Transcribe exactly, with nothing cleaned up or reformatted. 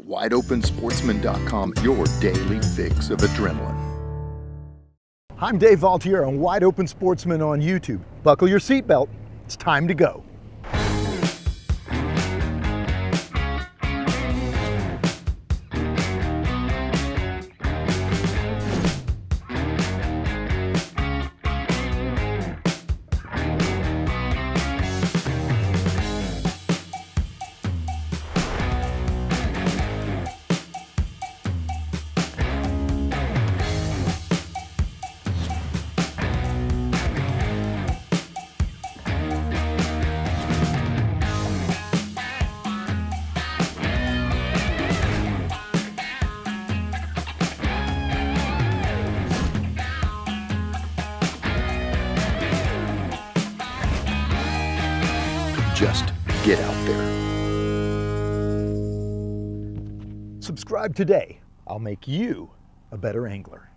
wide open sportsman dot com, your daily fix of adrenaline. I'm Dave Valtier on Wide Open Sportsman on YouTube. Buckle your seatbelt, it's time to go. Just get out there. Subscribe today. I'll make you a better angler.